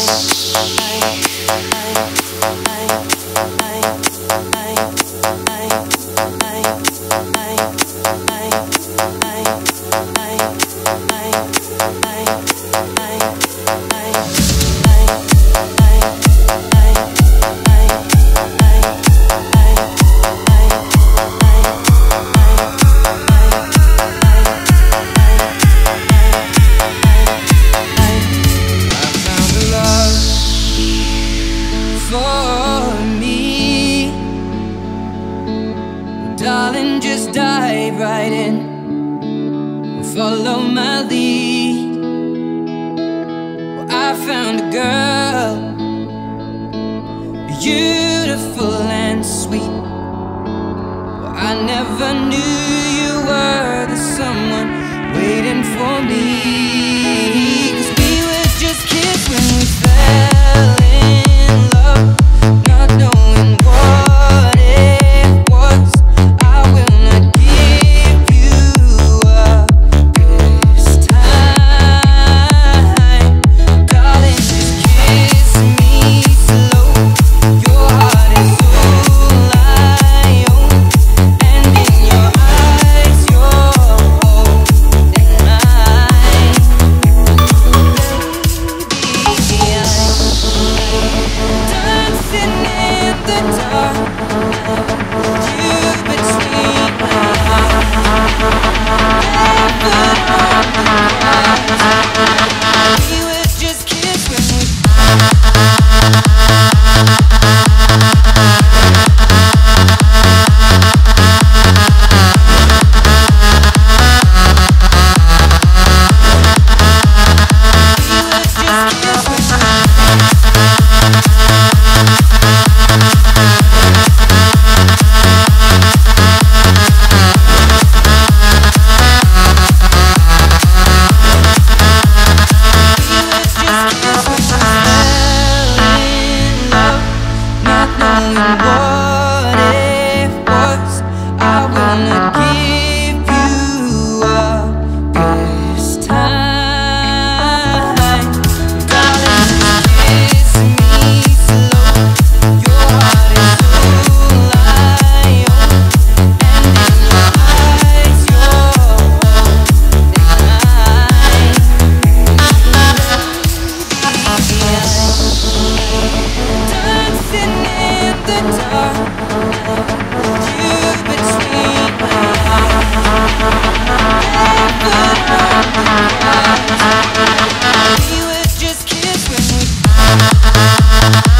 Darling, just dive right in and follow my lead. Well, I found a girl, beautiful and sweet. Well, I never knew you were the someone waiting for me. 'Cause we were just kids when we fell in love, not knowing what it was. I will not give you up this time. Darling, just kiss me slow. Your heart is all I own, and in your eyes you're holding mine. Baby, dancing in the dark, you between my arms, heaven on the rise. We were just kids when we we were just kids when we